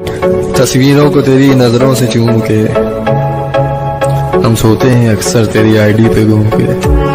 तस्वीरों को तेरी नजरों से चूम के हम सोते हैं अक्सर तेरी आईडी पे घूम के।